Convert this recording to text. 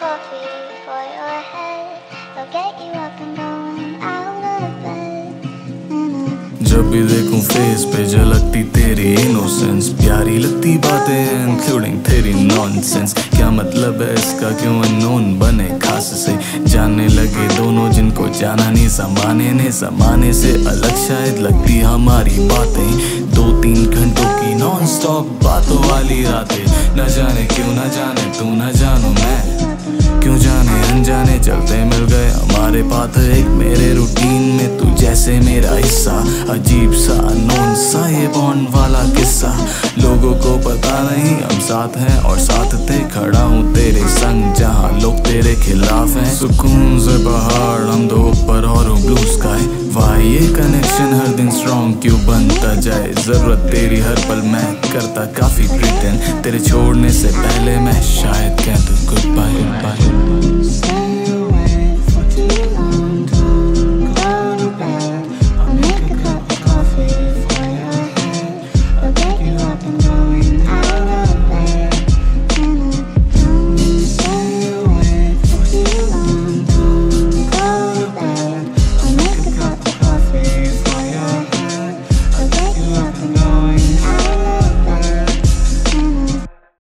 coffee for your head. They'll get you up and going out of bed. जब भी देखूं face पे झलकती तेरी इनोसेंस, प्यारी लगती बातें इंक्लूडिंग तेरी नॉनसेंस। क्या मतलब है इसका, क्यों अननोन बने खास से, जानने लगे दोनों जिनको जाना नहीं। जमाने से अलग शायद लगती हमारी बातें, 2-3 घंटों की नॉन स्टॉप बातों वाली रातें। न जाने क्यों, न जाने तू, न जानू मैं, क्यों जाने अनजाने चलते मिल गए हमारे पाथ। एक मेरे रूटीन में तू जैसे मेरा हिस्सा, अजीब सा अननोन सा ये बॉन्ड वाला किस्सा। लोगों को पता नहीं हम साथ हैं और साथ थे, खड़ा हूँ तेरे संग जहाँ लोग तेरे खिलाफ हैं। सुकून से पहाड़ हम दो ऊपर और ब्लू स्काई, वाई ये कनेक्शन हर दिन स्ट्रॉन्ग क्यों बनता जाए। जरूरत तेरी हर पल मैं करता काफी प्रिटेंड, तेरे छोड़ने से पहले मैं शायद कह दूं गुड बाय।